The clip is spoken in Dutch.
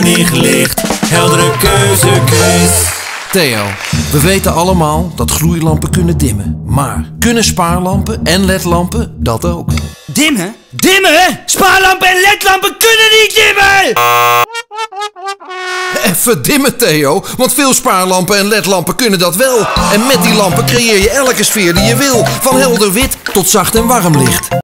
weinig licht. Heldere keuzequiz. Theo, we weten allemaal dat gloeilampen kunnen dimmen. Maar kunnen spaarlampen en ledlampen dat ook? Dimmen? Dimmen? Spaarlampen en ledlampen kunnen niet dimmen! Even dimmen, Theo, want veel spaarlampen en ledlampen kunnen dat wel. En met die lampen creëer je elke sfeer die je wil. Van helder wit tot zacht en warm licht.